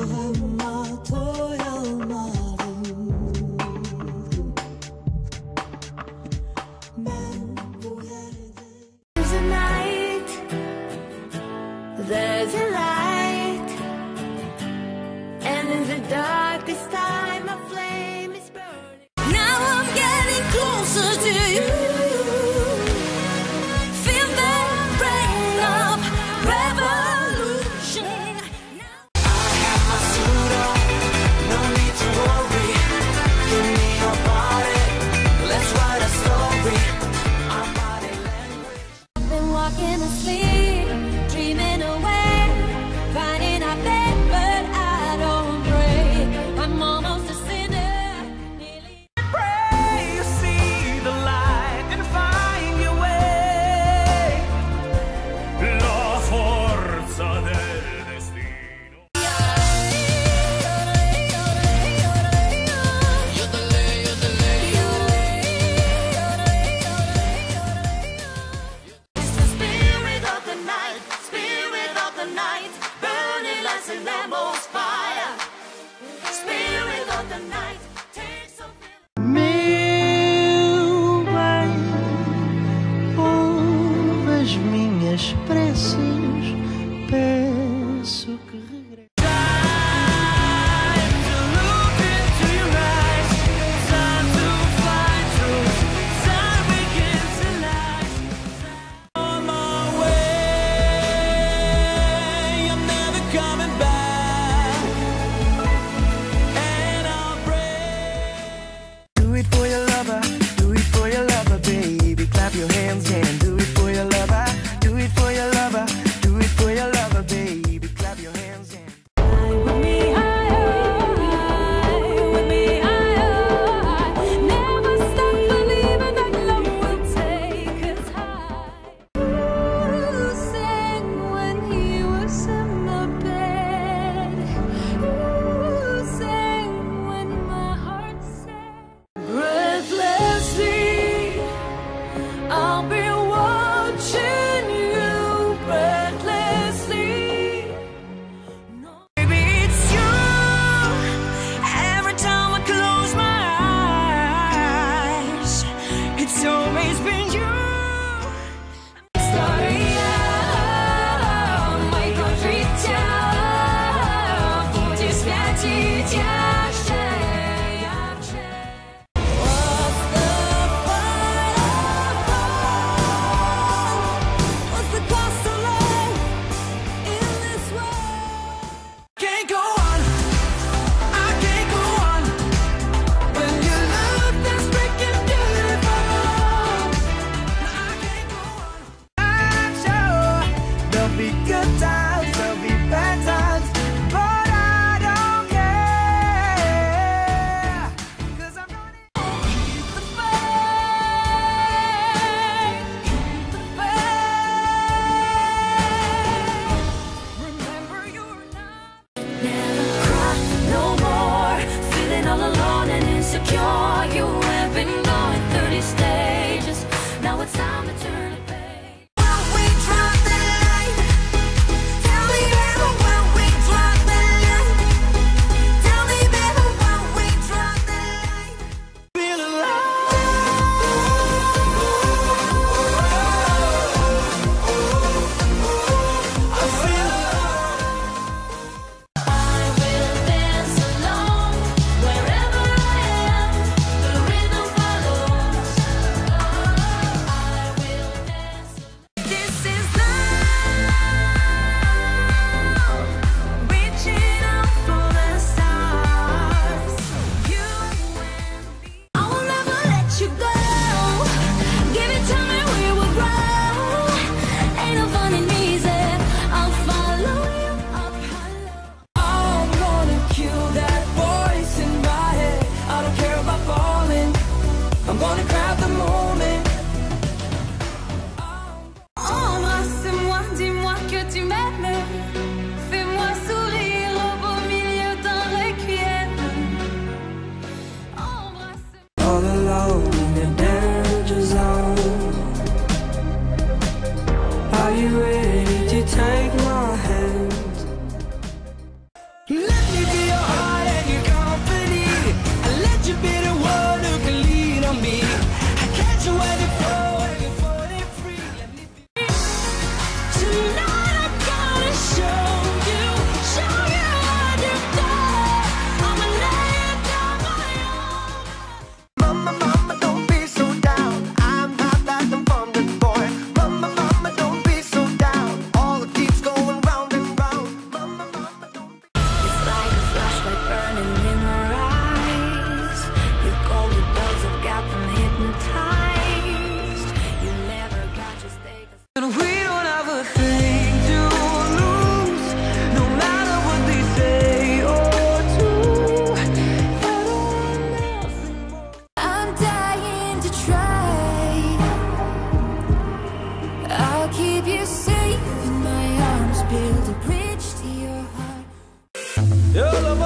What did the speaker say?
There's a light, and in the darkest time a flame is burning. Now I'm getting closer to you. Feel the rain of revolution. I have my suit on, no need to worry. Give me your body, let's write a story. Our body language. I've been walking asleep, dreaming away, finding a bed, but I don't pray. I'm almost a sinner, nearly. Pray you see the light and find your way. La forza del destino. It's the spirit of the night, burning like a Lambo's fire. Spirit of the night, takes a Meu bem, ouve as minhas preces, peço que regresse. Time to look into your eyes. Time to find truth. Time begins to rise. On my way, I'm never coming back. And I'll pray. Do it for your lover. Do it for your lover, baby. Clap your hands and do it for your lover. Do it for your lover. Do it for your lover, baby. Clap your hands and. with me higher, with me higher. Never stop believing that love will take us high. Ooh, sang when he was in my bed. Ooh, sang when my heart sang. Breathlessly, I'll be watching you breathlessly. Baby, it's you. Every time I close my eyes, it's always been you. Storia, mojego życia, budzisz świecić jeszcze. What's the point of love? What's the cost of love in this world? Can't go on. I can't go on. When you look that's freaking beautiful, I can't go on. I'm sure there'll be good times, there'll be bad times, but I don't care. 'Cause I'm running. Keep the faith, keep the faith. Remember you're not. Never cry no more, feeling all alone and insecure. You have been going 30 stages, now it's time to turn the page. When we drop the line, tell me baby when we drop the line. Tell me baby when we drop the line. Feel alive. I feel I will dance alone wherever I am. The You're the